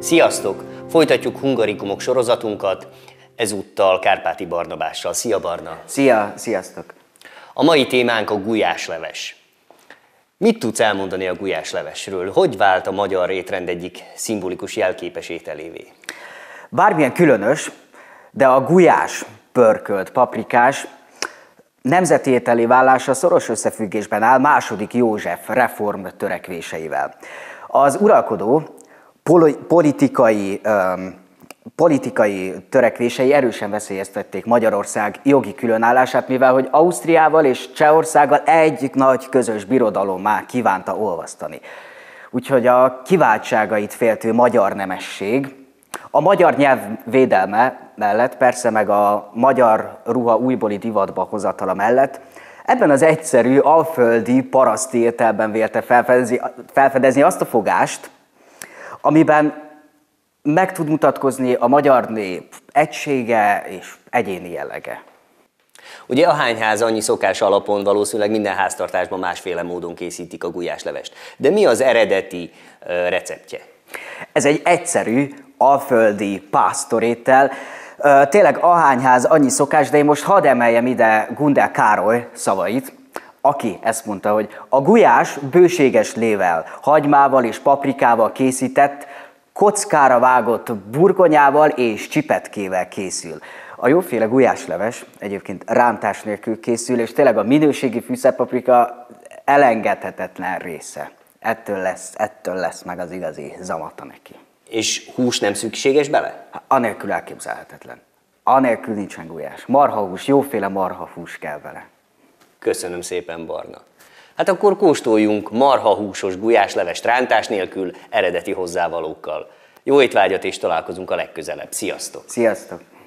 Sziasztok! Folytatjuk hungarikumok sorozatunkat, ezúttal Kárpáti Barnabással. Szia Barna! Szia! Sziasztok! A mai témánk a gulyásleves. Mit tudsz elmondani a gulyáslevesről? Hogy vált a magyar étrend egyik szimbolikus jelképes ételévé? Bármilyen különös, de a gulyás, pörkölt, paprikás nemzeti étellé válása szoros összefüggésben áll második József reform törekvéseivel. Az uralkodó politikai törekvései erősen veszélyeztették Magyarország jogi különállását, mivel hogy Ausztriával és Csehországgal egy nagy közös birodalommá kívánta olvasztani. Úgyhogy a kiváltságait féltő magyar nemesség a magyar nyelv védelme mellett, persze meg a magyar ruha újbóli divatba hozatala mellett ebben az egyszerű, alföldi, paraszti ételben vélte felfedezni azt a fogást, amiben meg tud mutatkozni a magyar nép egysége és egyéni jellege. Ugye ahányház annyi szokás alapon valószínűleg minden háztartásban másféle módon készítik a gulyáslevest. De mi az eredeti receptje? Ez egy egyszerű, alföldi pásztorétel. Tényleg ahányház annyi szokás, de én most hadd emeljem ide Gundel Károly szavait, aki ezt mondta, hogy a gulyás bőséges lével, hagymával és paprikával készített, kockára vágott burgonyával és csipetkével készül. A jóféle gulyásleves egyébként rántás nélkül készül, és tényleg a minőségi fűszerpaprika elengedhetetlen része. Ettől lesz meg az igazi zamata neki. És hús nem szükséges bele? Anélkül elképzelhetetlen. Anélkül nincsen gulyás. Marhahús, jóféle marhahús kell vele. Köszönöm szépen, Barna. Hát akkor kóstoljunk marhahúsos gulyáslevest rántás nélkül, eredeti hozzávalókkal. Jó étvágyat és találkozunk a legközelebb. Sziasztok! Sziasztok!